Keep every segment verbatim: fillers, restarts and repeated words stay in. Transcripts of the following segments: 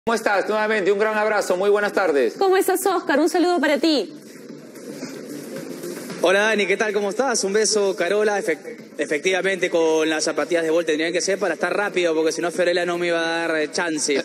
¿Cómo estás? Nuevamente, un gran abrazo, muy buenas tardes. ¿Cómo estás, Oscar? Un saludo para ti. Hola Dani, ¿qué tal? ¿Cómo estás? Un beso, Carola. Efect efectivamente, con las zapatillas de Bolt tendrían que ser para estar rápido, porque si no Fiorella no me iba a dar chance.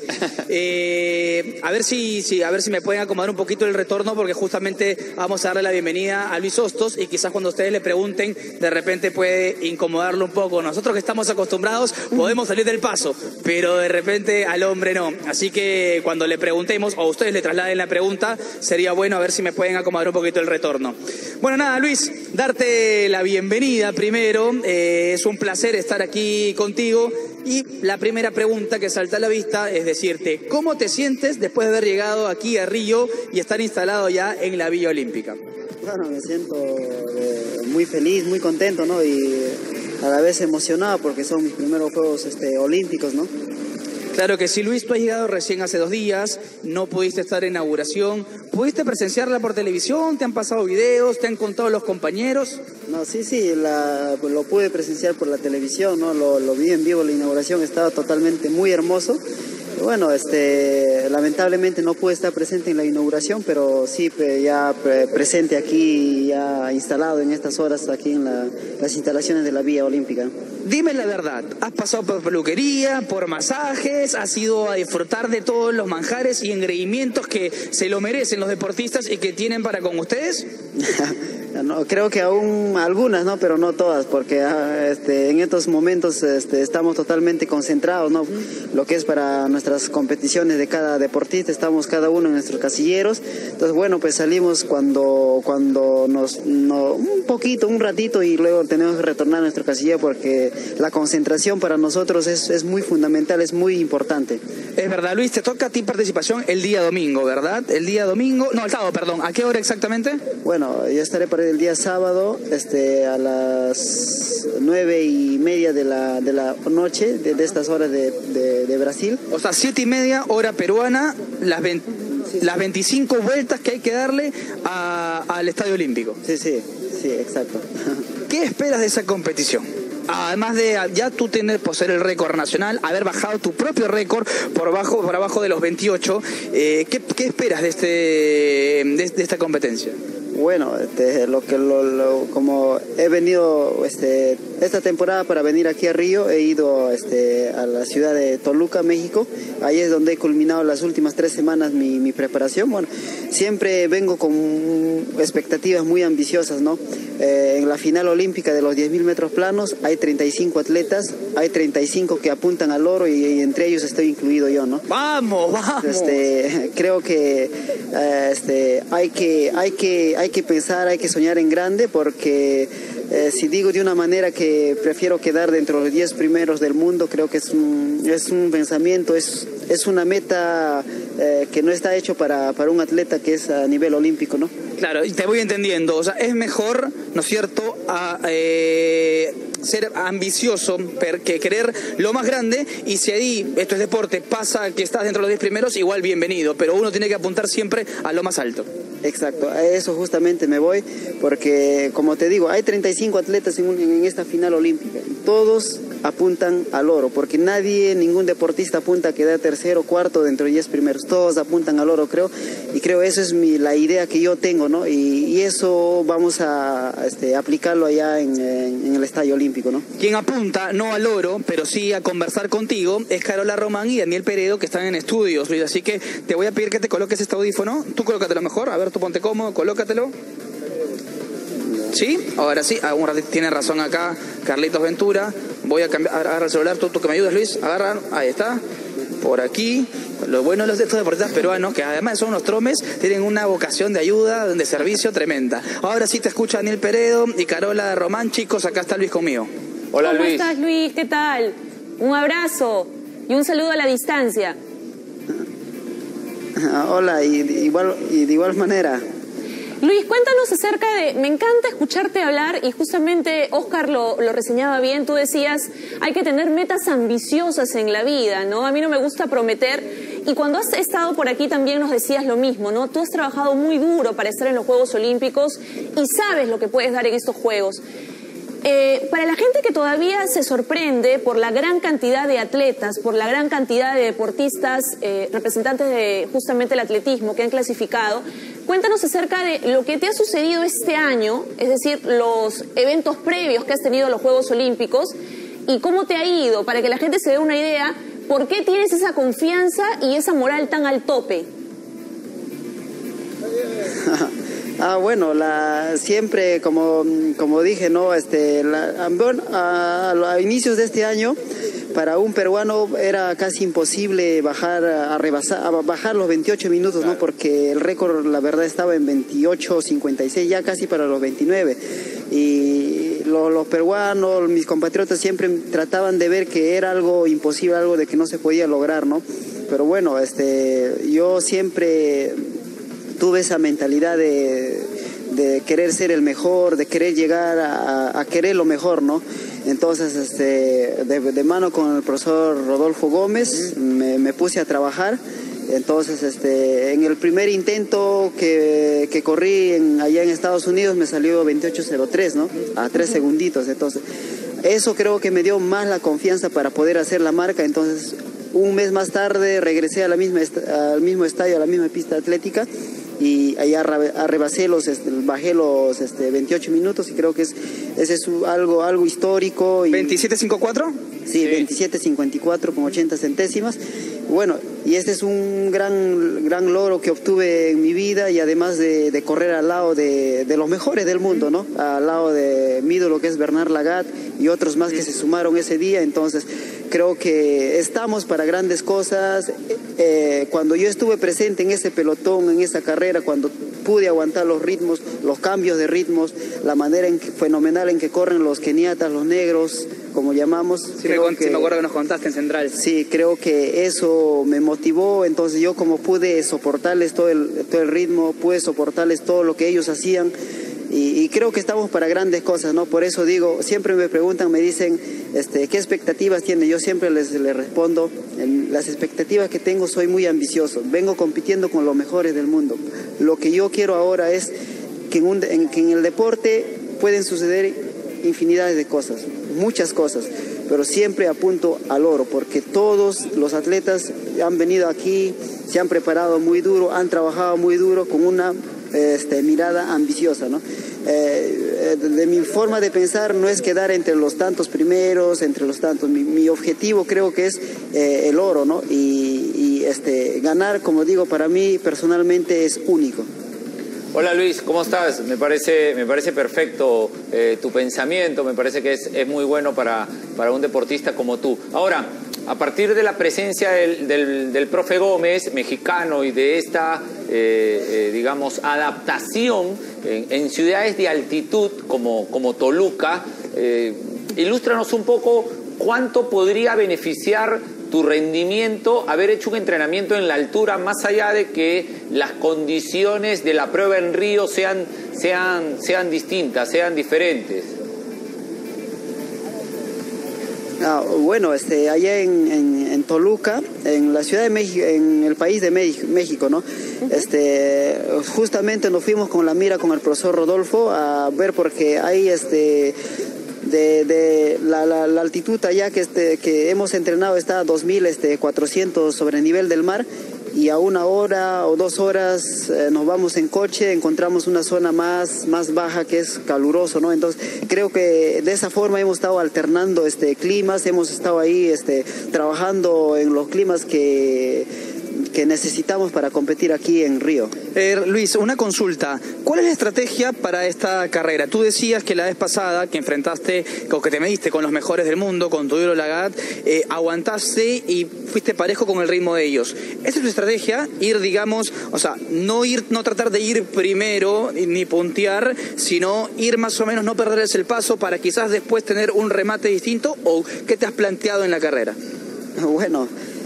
eh, a ver si, si, a ver si me pueden acomodar un poquito el retorno, porque justamente vamos a darle la bienvenida a Luis Hostos y quizás cuando ustedes le pregunten, de repente puede incomodarlo un poco. Nosotros que estamos acostumbrados podemos salir del paso, pero de repente al hombre no. Así que cuando le preguntemos, o ustedes le trasladen la pregunta, sería bueno a ver si me pueden acomodar un poquito el retorno. Bueno, nada, Luis, darte la bienvenida primero. Eh, es un placer estar aquí contigo. Y la primera pregunta que salta a la vista es decirte, ¿cómo te sientes después de haber llegado aquí a Río y estar instalado ya en la Villa Olímpica? Bueno, me siento eh, muy feliz, muy contento, ¿no? Y a la vez emocionado porque son mis primeros Juegos este, Olímpicos, ¿no? Claro que sí, Luis, tú has llegado recién hace dos días, no pudiste estar en inauguración. ¿Pudiste presenciarla por televisión? ¿Te han pasado videos? ¿Te han contado los compañeros? No, sí, sí, la, lo pude presenciar por la televisión, ¿no? Lo, lo vi en vivo, la inauguración estaba totalmente muy hermoso. Y bueno, este, lamentablemente no pude estar presente en la inauguración, pero sí ya presente aquí, ya instalado en estas horas aquí en la, las instalaciones de la Villa Olímpica. Dime la verdad, ¿has pasado por peluquería, por masajes, has ido a disfrutar de todos los manjares y engreimientos que se lo merecen los deportistas y que tienen para con ustedes? No, creo que aún algunas, ¿no? Pero no todas, porque este, en estos momentos este, estamos totalmente concentrados, ¿no? Lo que es para nuestras competiciones de cada deportista, estamos cada uno en nuestros casilleros. Entonces, bueno, pues salimos cuando, cuando nos, no, un poquito, un ratito, y luego tenemos que retornar a nuestro casillero porque la concentración para nosotros es, es muy fundamental, es muy importante. Es verdad, Luis, te toca a ti participación el día domingo, ¿verdad? El día domingo, no, el sábado, perdón. ¿A qué hora exactamente? Bueno, yo estaré para el día sábado este, a las nueve y media de la, de la noche, de, de estas horas de, de, de Brasil. O sea, siete y media, hora peruana, las, veinte, sí, las veinticinco vueltas que hay que darle a, al Estadio Olímpico. Sí, sí, sí, exacto. ¿Qué esperas de esa competición? Además de ya tú tienes poseer el récord nacional, haber bajado tu propio récord por abajo, por abajo de los veintiocho, eh, ¿qué, ¿qué esperas de, este, de, de esta competencia? Bueno, este, lo que lo, lo, como he venido este, esta temporada para venir aquí a Río, he ido este, a la ciudad de Toluca, México. Ahí es donde he culminado las últimas tres semanas mi, mi preparación. Bueno, siempre vengo con expectativas muy ambiciosas, ¿no? Eh, en la final olímpica de los diez mil metros planos hay treinta y cinco atletas, hay treinta y cinco que apuntan al oro y, y entre ellos estoy incluido yo, ¿no? ¡Vamos, vamos! Este, creo que, eh, este, hay que, hay que, hay que pensar, hay que soñar en grande, porque eh, si digo de una manera que prefiero quedar dentro de los diez primeros del mundo, creo que es un, es un pensamiento, es, es una meta eh, que no está hecho para, para un atleta que es a nivel olímpico, ¿no? Claro, y te voy entendiendo, o sea, es mejor, ¿no es cierto?, a, eh, ser ambicioso, que querer lo más grande, y si ahí, esto es deporte, pasa que estás dentro de los diez primeros, igual bienvenido, pero uno tiene que apuntar siempre a lo más alto. Exacto, a eso justamente me voy, porque como te digo, hay treinta y cinco atletas en, un, en esta final olímpica, y todos apuntan al oro, porque nadie, ningún deportista apunta a quedar tercero, cuarto dentro de diez primeros, todos apuntan al oro, creo, y creo eso es mi, la idea que yo tengo, ¿no? Y, y eso vamos a este, aplicarlo allá en, en, en el Estadio Olímpico, ¿no? Quien apunta no al oro, pero sí a conversar contigo, es Carola Román y Daniel Peredo, que están en estudios, Luis, así que te voy a pedir que te coloques este audífono, tú colócatelo mejor, a ver, tú ponte cómodo, colócatelo. ¿Sí? Ahora sí, un ratito, tiene razón acá Carlitos Ventura. Voy a cambiar, agarra el celular, tú, tú que me ayudas, Luis, agarra, ahí está, por aquí. Lo bueno de estos deportistas peruanos, que además son unos tromes, tienen una vocación de ayuda, de servicio tremenda. Ahora sí te escucha Daniel Peredo y Carola Román. Chicos, acá está Luis conmigo. Hola, ¿Cómo Luis. estás, Luis? ¿Qué tal? Un abrazo y un saludo a la distancia. Hola, y de igual, y de igual manera. Luis, cuéntanos acerca de... Me encanta escucharte hablar y justamente Oscar lo, lo reseñaba bien. Tú decías, hay que tener metas ambiciosas en la vida, ¿no? A mí no me gusta prometer. Y cuando has estado por aquí también nos decías lo mismo, ¿no? Tú has trabajado muy duro para estar en los Juegos Olímpicos y sabes lo que puedes dar en estos Juegos. Eh, para la gente que todavía se sorprende por la gran cantidad de atletas, por la gran cantidad de deportistas, eh, representantes de justamente el atletismo que han clasificado, cuéntanos acerca de lo que te ha sucedido este año, es decir, los eventos previos que has tenido a los Juegos Olímpicos y cómo te ha ido, para que la gente se dé una idea, por qué tienes esa confianza y esa moral tan al tope. Ah, bueno, la, siempre, como, como dije, ¿no? Este, la, bueno, a, a inicios de este año, para un peruano era casi imposible bajar a, rebasar, a bajar los veintiocho minutos, ¿no? Porque el récord, la verdad, estaba en veintiocho cincuenta y seis, ya casi para los veintinueve. Y los, los peruanos, mis compatriotas siempre trataban de ver que era algo imposible, algo de que no se podía lograr, ¿no? Pero bueno, este, yo siempre tuve esa mentalidad de, de querer ser el mejor, de querer llegar a, a querer lo mejor, ¿no? Entonces, este, de, de mano con el profesor Rodolfo Gómez, me, me puse a trabajar. Entonces, este, en el primer intento que, que corrí en, allá en Estados Unidos me salió veintiocho cero tres, ¿no? A tres segunditos. Entonces, eso creo que me dio más la confianza para poder hacer la marca. Entonces, un mes más tarde regresé a la misma, al mismo estadio, a la misma pista atlética, y allá arrebasé los, este, bajé los este, veintiocho minutos, y creo que es, ese es algo, algo histórico. Y, ¿veintisiete cincuenta y cuatro? Sí, sí. veintisiete cincuenta y cuatro con ochenta centésimas. Bueno, y este es un gran, gran logro que obtuve en mi vida, y además de, de correr al lado de, de los mejores del mundo, ¿no? Al lado de mi ídolo, que es Bernard Lagat, y otros más que se sumaron ese día. Entonces, creo que estamos para grandes cosas. Eh, cuando yo estuve presente en ese pelotón, en esa carrera, cuando pude aguantar los ritmos, los cambios de ritmos, la manera en que, fenomenal en que corren los keniatas, los negros, como llamamos. Sí, creo me, que, sí, me acuerdo que nos contaste en Central. Sí, creo que eso me motivó. Entonces yo, como pude soportarles todo el, todo el ritmo, pude soportarles todo lo que ellos hacían, y, y creo que estamos para grandes cosas, ¿no? Por eso digo, siempre me preguntan, me dicen, este, ¿qué expectativas tiene? Yo siempre les, les respondo, en las expectativas que tengo, soy muy ambicioso, vengo compitiendo con los mejores del mundo. Lo que yo quiero ahora es que en, un, en, que en el deporte pueden suceder infinidades de cosas, muchas cosas, pero siempre apunto al oro, porque todos los atletas han venido aquí, se han preparado muy duro, han trabajado muy duro con una este, mirada ambiciosa, ¿no? Eh, de, de mi forma de pensar no es quedar entre los tantos primeros, entre los tantos. Mi, mi objetivo creo que es eh, el oro, ¿no? Y, y este, ganar, como digo, para mí personalmente es único. Hola Luis, ¿cómo estás? Me parece, me parece perfecto eh, tu pensamiento, me parece que es, es muy bueno para, para un deportista como tú. Ahora, a partir de la presencia del, del, del profe Gómez, mexicano, y de esta, eh, eh, digamos, adaptación en, en ciudades de altitud como, como Toluca, eh, ilústranos un poco cuánto podría beneficiar tu rendimiento haber hecho un entrenamiento en la altura, más allá de que las condiciones de la prueba en Río sean, sean, sean distintas, sean diferentes. Ah, bueno, este, allá en, en, en Toluca, en la ciudad de México, en el país de México, ¿no? Este, justamente nos fuimos con la mira con el profesor Rodolfo a ver, porque hay este de, de la, la, la altitud allá que este que hemos entrenado está a dos mil cuatrocientos sobre el nivel del mar, y a una hora o dos horas eh, nos vamos en coche, encontramos una zona más, más baja que es caluroso, ¿no? Entonces creo que de esa forma hemos estado alternando este climas, hemos estado ahí este trabajando en los climas que que necesitamos para competir aquí en Río. Eh, Luis, una consulta. ¿Cuál es la estrategia para esta carrera? Tú decías que la vez pasada que enfrentaste, o que te mediste con los mejores del mundo, con tu ídolo Lagat, eh, aguantaste y fuiste parejo con el ritmo de ellos. ¿Esa es tu estrategia? Ir, digamos, o sea, no ir, no tratar de ir primero ni puntear, sino ir más o menos, no perderles el paso para quizás después tener un remate distinto, ¿o qué te has planteado en la carrera? Bueno,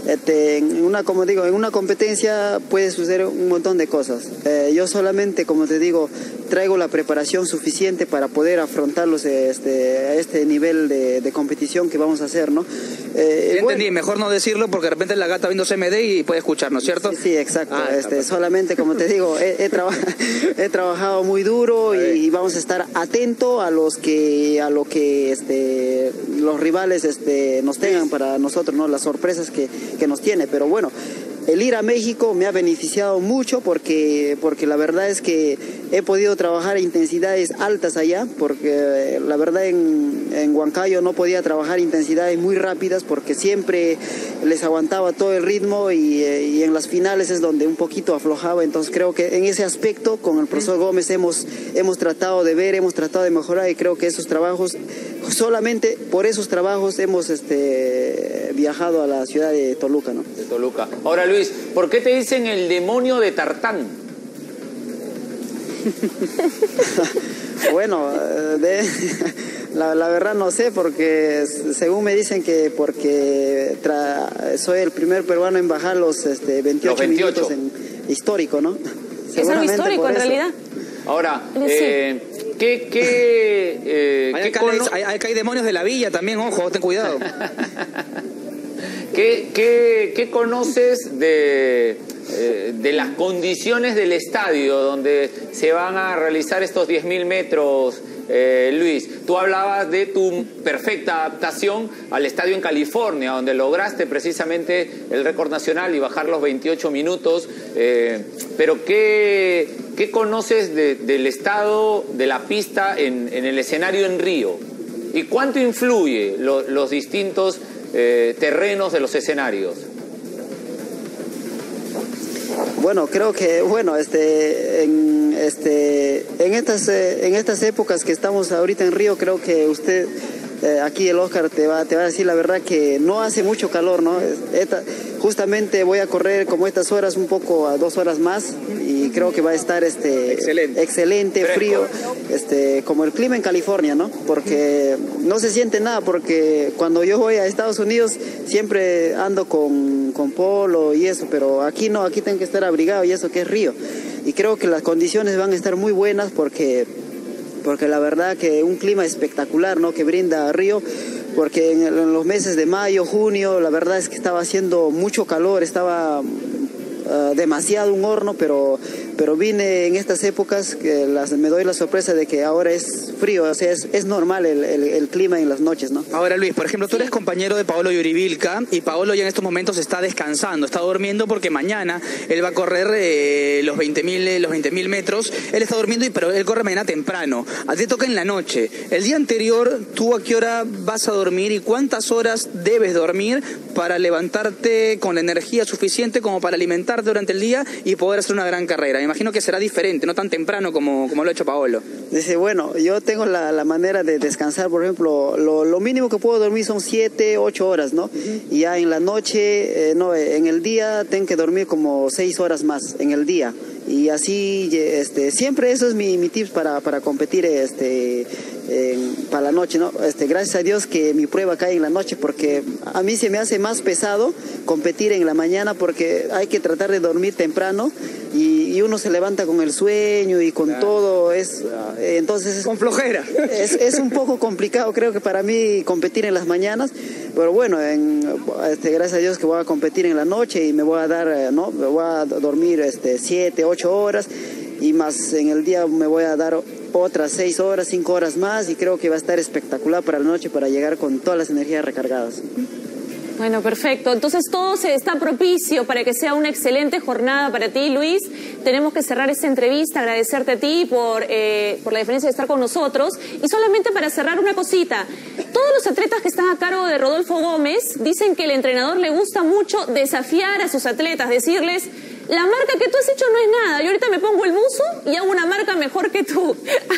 Este, en una, como digo, en una competencia puede suceder un montón de cosas. Eh, yo solamente, como te digo, traigo la preparación suficiente para poder afrontarlos este, a este nivel de, de competición que vamos a hacer, ¿no? Eh, ya entendí, bueno, mejor no decirlo porque de repente la gata viendo C M D y puede escucharnos, ¿cierto? Sí, sí, exacto. Ah, este, solamente, como te digo, he, he, traba he trabajado muy duro y, y vamos a estar atentos a los que, a lo que este, los rivales este, nos tengan para nosotros, ¿no? Las sorpresas que, que nos tiene, pero bueno. El ir a México me ha beneficiado mucho porque, porque la verdad es que he podido trabajar a intensidades altas allá, porque la verdad en, en Huancayo no podía trabajar intensidades muy rápidas porque siempre les aguantaba todo el ritmo y, y en las finales es donde un poquito aflojaba. Entonces creo que en ese aspecto con el profesor Gómez hemos, hemos tratado de ver, hemos tratado de mejorar y creo que esos trabajos, solamente por esos trabajos hemos este, viajado a la ciudad de Toluca, ¿no? De Toluca. Ahora, Luis, ¿por qué te dicen el demonio de Tartán? Bueno, de, la, la verdad no sé, porque según me dicen que porque tra, soy el primer peruano en bajar los, este, veintiocho, los veintiocho minutos en histórico, ¿no? Es algo histórico en realidad. Ahora, eh, ¿qué, qué, eh, hay, qué acá, hay, hay, hay demonios de la villa también, ojo, ten cuidado. ¿Qué, qué, ¿Qué conoces de, eh, de las condiciones del estadio donde se van a realizar estos diez mil metros, eh, Luis? Tú hablabas de tu perfecta adaptación al estadio en California, donde lograste precisamente el récord nacional y bajar los veintiocho minutos. Eh, pero ¿qué, qué conoces de, del estado de la pista en, en el escenario en Río? ¿Y cuánto influye lo, los distintos Eh, terrenos de los escenarios? Bueno, creo que bueno, este, en, este, en estas, eh, en estas épocas que estamos ahorita en Río, creo que usted eh, aquí el Oscar te va, te va a decir la verdad que no hace mucho calor, ¿no? Esta, justamente voy a correr como estas horas un poco a dos horas más y creo que va a estar este excelente, excelente frío, este, como el clima en California, ¿no? Porque no se siente nada, porque cuando yo voy a Estados Unidos siempre ando con, con polo y eso, pero aquí no, aquí tengo que estar abrigado y eso que es Río. Y creo que las condiciones van a estar muy buenas porque porque la verdad que un clima espectacular, ¿no?, que brinda Río, porque en, en los meses de mayo, junio, la verdad es que estaba haciendo mucho calor, estaba uh, demasiado un horno, pero, pero vine en estas épocas que las, me doy la sorpresa de que ahora es frío, o sea, es, es normal el, el, el clima en las noches, ¿no? Ahora, Luis, por ejemplo, tú eres compañero de Paolo Yurivilca y Paolo ya en estos momentos está descansando, está durmiendo porque mañana él va a correr eh, los veinte mil metros, él está durmiendo, y pero él corre mañana temprano, a ti toca en la noche. El día anterior, ¿tú a qué hora vas a dormir y cuántas horas debes dormir para levantarte con la energía suficiente como para alimentarte durante el día y poder hacer una gran carrera? Me imagino que será diferente, no tan temprano como, como lo ha hecho Paolo. Dice, bueno, yo tengo la, la manera de descansar, por ejemplo, lo, lo mínimo que puedo dormir son siete, ocho horas, ¿no? Uh-huh. Y ya en la noche, eh, no, en el día tengo que dormir como seis horas más en el día. Y así, este, siempre eso es mi, mi tips para, para competir este, eh, para la noche, ¿no? Este, gracias a Dios que mi prueba cae en la noche, porque a mí se me hace más pesado competir en la mañana porque hay que tratar de dormir temprano y, y uno se levanta con el sueño y con claro. todo, es, eh, entonces... Con flojera. Es, es un poco complicado, creo que para mí competir en las mañanas, pero bueno, en, este, gracias a Dios que voy a competir en la noche y me voy a dar, ¿no? Me voy a dormir este, siete, ocho horas y más en el día me voy a dar otras seis horas, cinco horas más y creo que va a estar espectacular para la noche para llegar con todas las energías recargadas. Bueno, perfecto. Entonces todo se está propicio para que sea una excelente jornada para ti, Luis. Tenemos que cerrar esta entrevista, agradecerte a ti por, eh, por la diferencia de estar con nosotros. Y solamente para cerrar una cosita, todos los atletas que están a cargo de Rodolfo Gómez dicen que el entrenador le gusta mucho desafiar a sus atletas, decirles... La marca que tú has hecho no es nada. Yo ahorita me pongo el buzo y hago una marca mejor que tú.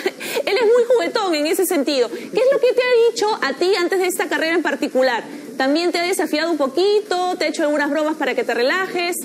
Él es muy juguetón en ese sentido. ¿Qué es lo que te ha dicho a ti antes de esta carrera en particular? ¿También te ha desafiado un poquito? ¿Te ha hecho algunas bromas para que te relajes?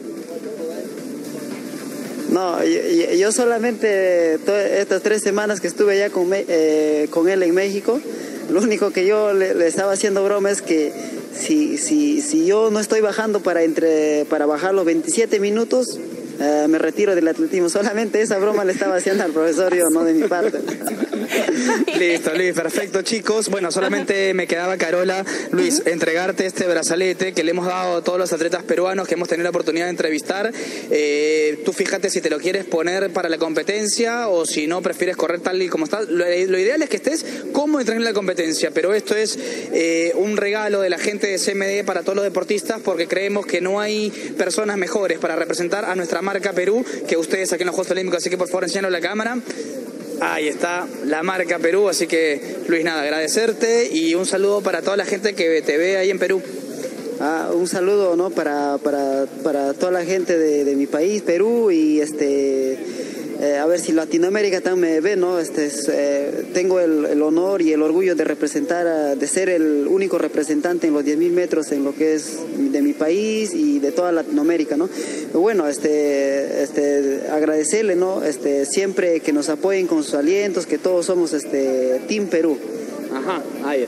No, yo, yo solamente estas tres semanas que estuve allá con, eh, con él en México, lo único que yo le, le estaba haciendo broma es que si, si, si yo no estoy bajando para, entre, para bajar los veintisiete minutos, Uh, me retiro del atletismo. Solamente esa broma le estaba haciendo al profesor yo, no de mi parte. Listo, Luis, perfecto, chicos. Bueno, solamente me quedaba, Carola, Luis, uh-huh. entregarte este brazalete que le hemos dado a todos los atletas peruanos que hemos tenido la oportunidad de entrevistar. Eh, tú fíjate si te lo quieres poner para la competencia o si no prefieres correr tal y como estás. Lo, lo ideal es que estés cómodo y tranquilo en la competencia, pero esto es eh, un regalo de la gente de C M D para todos los deportistas, porque creemos que no hay personas mejores para representar a nuestra marca Perú que ustedes aquí en los Juegos Olímpicos, así que por favor enséñalo a la cámara. Ahí está la marca Perú, así que Luis, nada, agradecerte y un saludo para toda la gente que te ve ahí en Perú. Ah, un saludo, ¿no? para, para, para toda la gente de, de mi país, Perú, y este eh, a ver si Latinoamérica también me ve, ¿no? Este, eh, tengo el, el honor y el orgullo de representar, a, de ser el único representante en los diez mil metros en lo que es de mi país y de toda Latinoamérica, ¿no? Bueno, este, este, agradecerle, ¿no? Este, siempre que nos apoyen con sus alientos, que todos somos este, Team Perú. Ajá, ahí